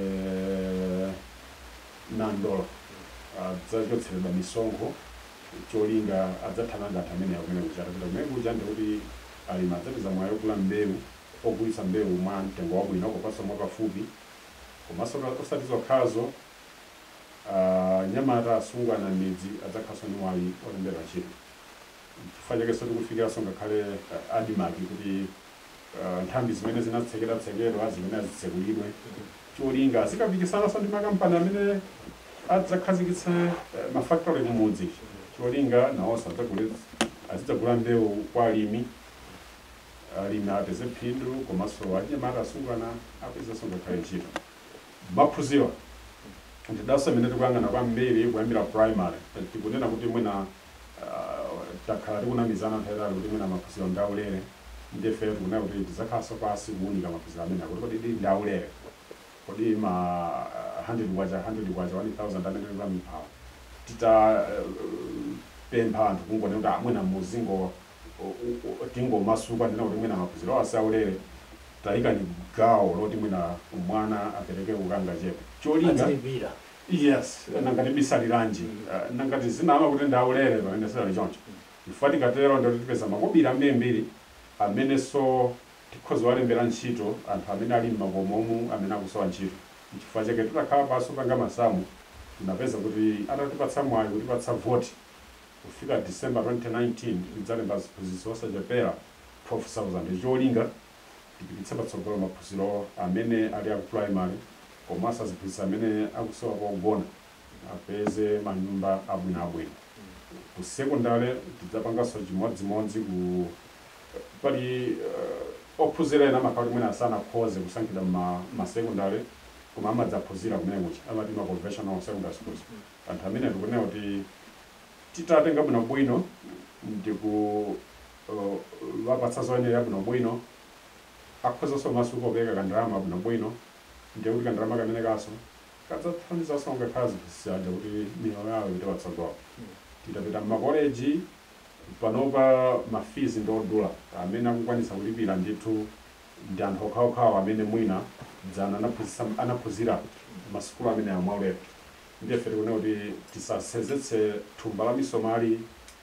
nandola adzachotseredwa misonkho cholinga adzathananga anthu amene akumene kuchatapita kumene kuja ndikuti alimi adzapeza mwayi ogula mbewu ogulitsa mbewu mwa mtengo wabwino komanso mwapafupi komanso osati zokhazo nyamata asungwana midzi adzakhalanso ndi mwayi olembera ntchito chifukwa chake tikufikiranso ngakhale adimaki kuti nthambi zimene zinatsekedwa zimene azitsekulidwe cholinga azikapikisanaso ndi makampani amene adzakhazikitsa mafactory kumudzi cholinga nawonso azidzagula mbewu kwa alimi apeze phindu komanso anyamata asungwana apezenso ngakhale ntchito maphunziro ndidaso imene tikuyang'ana kwambiri kuyambira primary tikunena kuti mwina takhala tikunamizana nthawi kuti mwina maphunziro ndaulere ndife tikunena kuti tidzakhalanso pasi kuwunika maphunziro amene akuti kodi ndaulere kodi ma 100 kwacha 1000 amene tikamimphawa titapempha anthu kungone kuti amwina muzingo tingomasuka ndina kuti mwina maphunziro asaulere tayika ni gawo loti mwina mwana apereke kukanga chepe cholinga yes nangati bisaliranji nangati zinama kuti ndaulere pamene sali choncho chifukwa tikatero ndoti tipeza makobiri ambiri amene so tikhoza walembera ntchito anthu amene ali m'makomomu amene akusowa ntchito chifukwa chake titakhala pansi panga masamu tinapeza kuti atatipatsa mwayi kutipatsa vote kufika December 2019 tidzalemba ziphunzitso osachepera 12,000 cholinga tipititse patsogolo maphunziro amene ali aku primary komanso aziphunzitsa amene akusowa pogona apeze manyumba abwinoabwino. Ku secondary tidzapanganso chimodzimodzi ku pali ophunzira ena makauti mwina asanakhoze kusankhidwa ma secondary koma amadzaphunzira kumene kucha amati ma conventional secondary schools. Anthu amene tikunena kuti titatenga bwinobwino ndiku vapatsa zoyenera bwinobwino akhozanso masuku opeka kandalama bwinobwino ndiye kuti kandalama kamene kaso kadzathandizanso ngakhala ziphunzitsa kuti miyoyo yawo ipite patsogolo. Tidapita m'makoleji panopa mafizi ndodula amene akukwanisa kulipira ndithu ndi anthu okhaokhawo amene mwina dzana anaphunzira masukulu amene amwaulere. Ndiye fere kunena kuti tisasenzetse thumba la misomali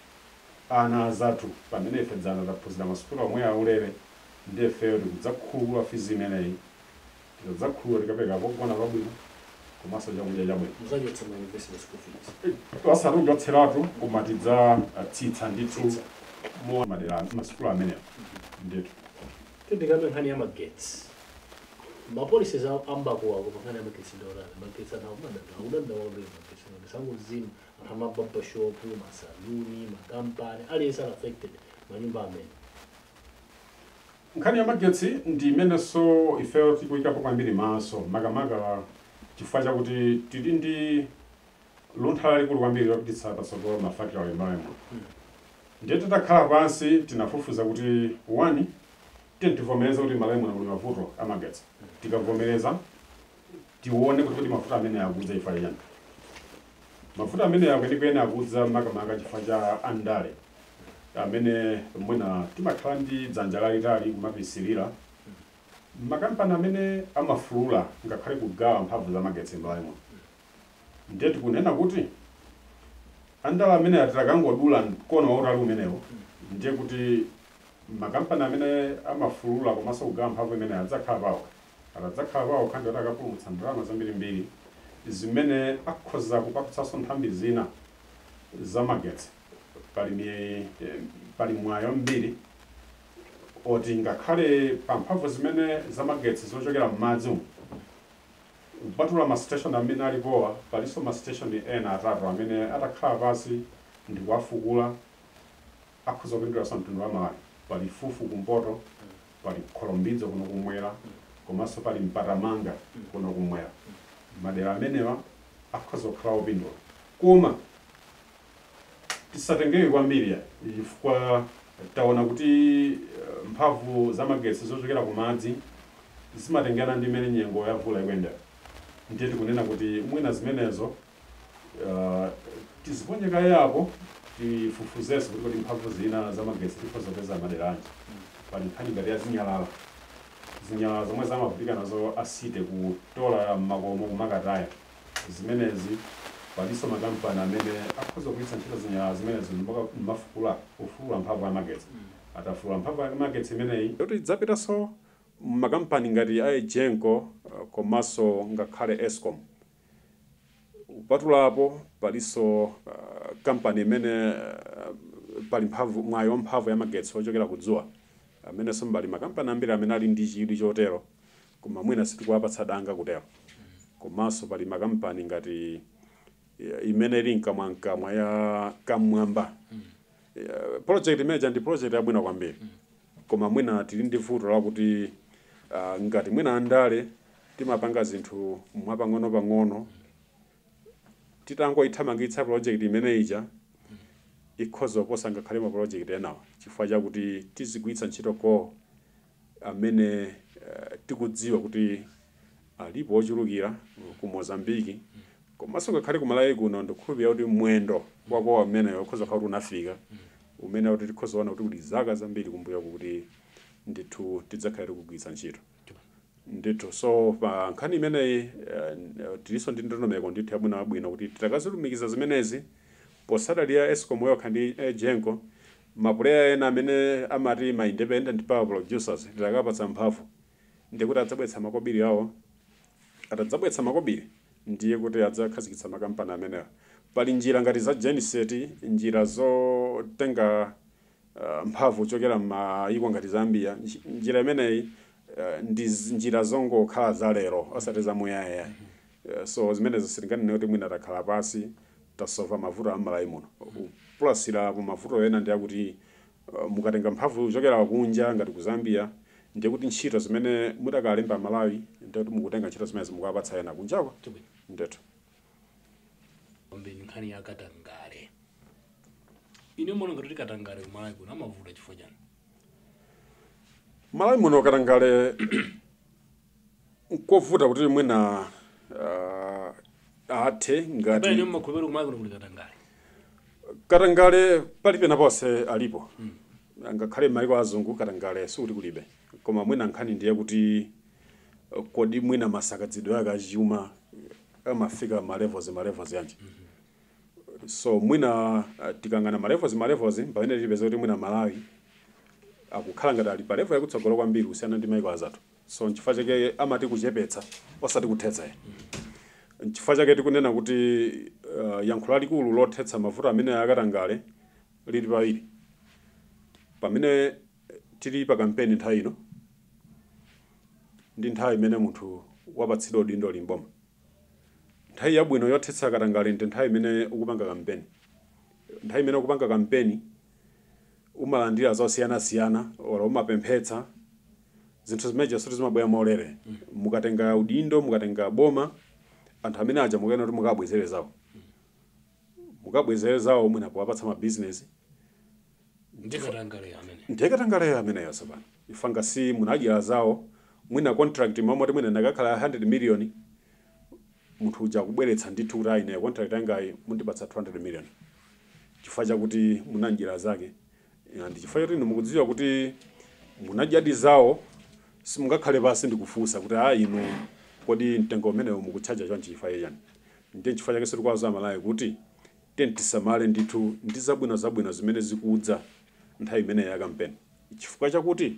ana azathu pamene ife dzana taphunzira masukulu omwe aulere. Ndiye fere tikudzakhulula fizi imeneyi tidzakhulula tikapeka pogona pabwino komanso chakudya chabwino. Muzachotsa ma university school fees. Asatachotseratu koma tidzatsitsa ndithu mo madera masukulu amenewo ndithu. Tikambe nkhani ya magetsi. Mapolicies ambakuwa kwa nkhani ya magetsi ndorana. Magetsi anaudanda wa magetsi ndorana. Sangu zima amababa shop, masaluni, makampani, aliyense affected manyumba amene. Nkhani ya magetsi ndi imenenso ifeyo tikuyikapo kwambiri maso makamaka chifukwa chakuti tili ndi luntha lalikulu kwambiri lokutitsa patsogolo mafactory alimbayemo. Ndiye titakhala pansi tinafufuza kuti 1 tivomereza kuti malemu ali mavuto amagetsi. Tikavomereza tione kuti mafuta amene akudza ifa yani. Mafuta amene akuyenda akudza makamaka chifukwa cha andale amene mwina timakhala ndi dzanja lalitali kumapisilira makampani amene amafulula ngakhale kugawa mphamvu za magetsi m'malaimo. Ndiye tikunena kuti andala amene atitakangodula kono otali umenewo ndiye kuti makampani amene amafulula komanso kugawa mphamvu imene adzakhala pawo kandi atakapulumutsa ndalama zambirimbiri zimene akhoza kupatsanso nthambi zina za magetsi. Pali mwayo mbiri oti ngakhale pamphamvu zimene za magetsi zochokera m'madzi kupatula ma station amene alipowa palinso ma station ena atatu amene atakhala pansi ndi kuwafukula akhoza kupindulanso mtundu wa malawi. Pali Fufu kumpoto, pali Kholombidzo kuno kumwera, komanso pali Mpatamanga kuno kumwera. Madera amenewa akhoza kukhala opindula. Koma tisatengeke kwambiri chifukwa taona kuti mphamvu za magetsi zochokera ku madzi zimatengana ndi imene nyengo ya mvula ikuyendera. Ndiye tikunena kuti mwina zimenezo tiziponyeka yapo tifufuzenso kuti mphamvu zina za magetsi tikhoza kupeza madera anji. Pali nkhani ngati ya zinyalala zomwe zamavutika nazo asite kutola makomo kumakataya. Zimenezi palinso makampani amene akhoza kugwiritsa ntchito zinyalala zimenezi mafukula ufulula mphamvu ya magetsi. Atafulula mphamvu ya magetsi imeneyi kuti idzapitanso makampani ngati a Genco komanso ngakhale Eskom. Kupatulapo palinso kampani imene pali mwayo mphamvu ya magetsi ochokera kudzuwa amenenso mbali makampani ambiri amene ali ndi chidwi chotero koma mwina sitikuwapatsa danga kutero. Komanso pali makampani ngati imene ili nkamwa ya Kamwamba. Project imene ndi project yabwino kwambiri koma mwina tili ndi vuto lakuti ngati mwina andale timapanga zinthu mwapang'ono titangoithamangitsa project imene ija ikhoza kuposa ngakhale ma project enawa chifukwa chakuti tizigwiritsa ntchito ko amene tikudziwa kuti alipo ochulukira ku Mozambique komanso ngakhale ku Malawi kuno ndikukhulupirira kuti mwendo wako amene ukhoza kuti unafika umene kuti tikhoza kuona kuti zaka zambiri kumbuyo kuti ndithu tidzakhala tikugwiritsa ntchito. Ndithu so pa nkhani imeneyi tilinso ndi ndondomeko ndithu yabwino kuti titakazilumikiza zimenezi posadalira Eskom yokha ndi Genco mapuleya ena amene amati ma independent power producers titakapatsa mphamvu ndikuti adzabwetsa makobiri awo atadzabwetsa makobiri ndiye kuti adzakhazikitsa makampani amenewa. Pali njira ngati za Geniseti, njira zotenga mphamvu chokera m'mayiko ngati Zambia. Njira imeneyi ndi njira zongokhala za lero osati zamuyaya. So zimenezo sitinganene kuti mwina takhala pasi tasolva mavuto a m'Malawi muno. Pulasira mavuto ena ndi akuti mukatenga mphamvu chokera kunja ngati ku Zambia ndiye kuti ntchito zimene mutakalemba Malawi ndiye kuti mukutenga ntchito zimene mukapatsa ena kunjako. Ndeto nkhani ya Katangale. Ine mbona ngati Katangale Malawi kuna mavuto chifukwa chani? Malawi muno Katangale nkovuta kuti mwina athe ngati Bale mmakhulupiriro Malawi kuno kuli Katangale. Katangale palibe naponse alipo. Ngakhale mayiko azungu Katangale sikuti kulibe. Koma mwina nkhani ndiye kuti kodi mwina masakadzidwe ake achuma amafika malevels yanji. So mwina tikangana malevels pamene tipeza kuti mwina Malawi akukhala ngati ali pa level yakutsogolo kwambiri kusiyana ndi mayiko azathu. So nchifukwa chake amati kuchepetsa osati kuthetsa. Nchifukwa chake tikunena kuti yankho lalikulu lothetsa mavuto amene akatangale lili pawiri. Pamene tili pa kampeni nthawi ino ndi nthawi imene munthu wapatsidwa udindo limboma. Nthawi yabwino yothetsa Katangale ndi nthawi imene ukupanga kampeni. Nthawi imene ukupanga kampeni umalandira zosiyana-siyana ora umapemphetsa zinthu zimenezo soti zimabwera maulere. Mukatenga udindo, mukatenga boma, anthu amene aja mukena kuti mukabwezerezawo. Mukabwezerezawo mwina powapatsa ma business. Ndiye Katangale ameneyo sabana. Ifanga si munadyera zawo mwina contract momwe mwina nakakhala 100 million munthu uja kubweretsa ndithu kuti ine contract yangayi mundipatsa 200 million. Chifukwa chakuti munanjira zake. Ndi chifukwa choti mukudziwa kuti munadyadi zawo simungakhale pasi ndikufunsa kuti inu kodi mtengo umenewo mukuchaja chonchi chifukwa chani. Ndiye chifukwa chake sitikwaza Malawi kuti tisamale ndithu ndi zabwino zimene zikudza nthawi imene ya kampeni. Chifukwa chakuti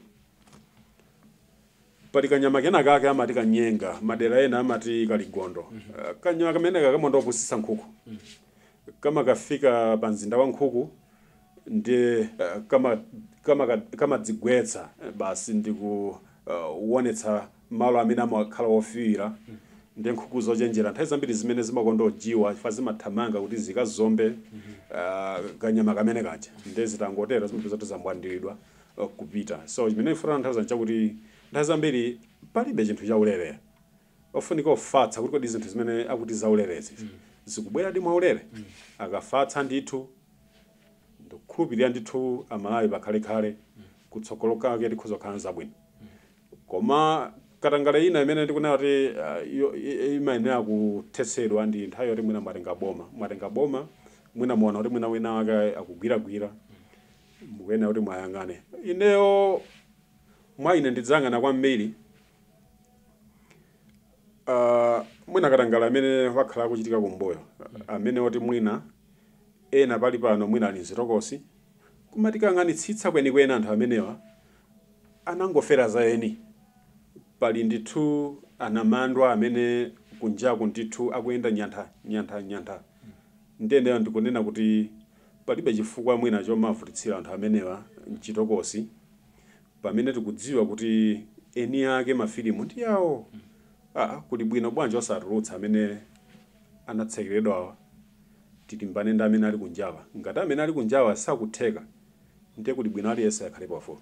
pali kanyama kenaka ake amati kanyenga, madera ena amati kaligondo. Kanyama kamene kakamondo opusisa nkhuku. Kama kafika pa mzinda wa nkhuku ndi kama dzigwetsa basi ndikuonetsa malo amene amakhala ofiira ndi nkhuku zochenjera. Nthawi zambiri zimene zimakondojiwa chifukwa zimathamanga kuti zikazombe kanyama kamene kaja. Ndi zitangotera zimapeza kuti zambwandiridwa kupita. So chimene ifuna nthawi chakuti nthawi zambiri palibe chinthu chaulere. Ofunika ofatsa kuti kodi zinthu zimene akuti zaulere zikubwera ndi mwaulere. Akafatsa ndithu ndikukhulupirira ndithu Amalawi pakhalekhale kutsogolo kwake tikhozokhala zabwino. Koma Katangale ina imene ndikunena kuti imayenera kuthetsedwa ndi nthawi yoti mwina mwatenga boma mwina muona kuti mwina wina wake akugwiragwira mukuyenera kuti mwayang'ane. Ineyo mwa ine ndidzang'ana kwambiri mwina Katangale amene wakhala kuchitika kumboyo amene oti mwina ena pali pano mwina ali nzitokosi kumatikang'anitsitsa kwenikweni anthu amenewa anangofera za eni. Pali ndithu anamandwa amene kunjaku ndithu akuyenda nyantha. Ndiyeneyo ndikunena kuti palibe chifukwa mwina chomavutitsira anthu amenewa mchitokosi pamene tikudziwa kuti eni ake mafilimu ndi yawo. Kuli bwino bwanji osatulutsa amene anatsekeredwa titimbane ndi amene ali kunjawa. Ngati amene ali kunjawa sakutheka ndiye kuli bwino aliyense akhale pafupi.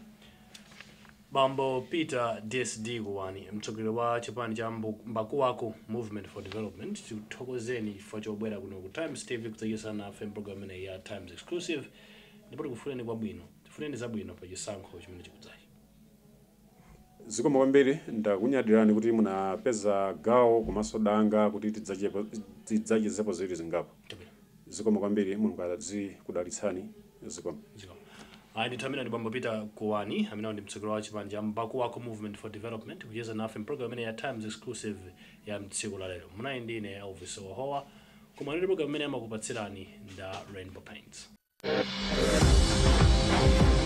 Bambo Peter DSD Kuwani, mtsogoleri wa chipani cha Mbakuwako Movement for Development, tikuthokozeni chifukwa chobwera kuno ku Times TV kudzayisa nafe program ine ya Times Exclusive. Ndipo tikufuneni kwabwino, tifuneni zabwino pa chisankho chimene chikudzachi. Zikomo kwambiri ndakunyadirani kuti munapeza gawo komanso danga kuti tidzachezepo zinthu zingapo. Zikomo kwambiri Mulungu azikudalitsani. Zikomo. Nditamina ndi Bambo Peter Kuwani amene ndi mtsogoleri wa chipani cha Mbakuwako Movement for Development kucheza nafe program ine ya Times Exclusive ya mtsiku la lero. Munayi ndine Elvis Ohowa koma ndi program imene amakupatsirani nda Rainbow Paints.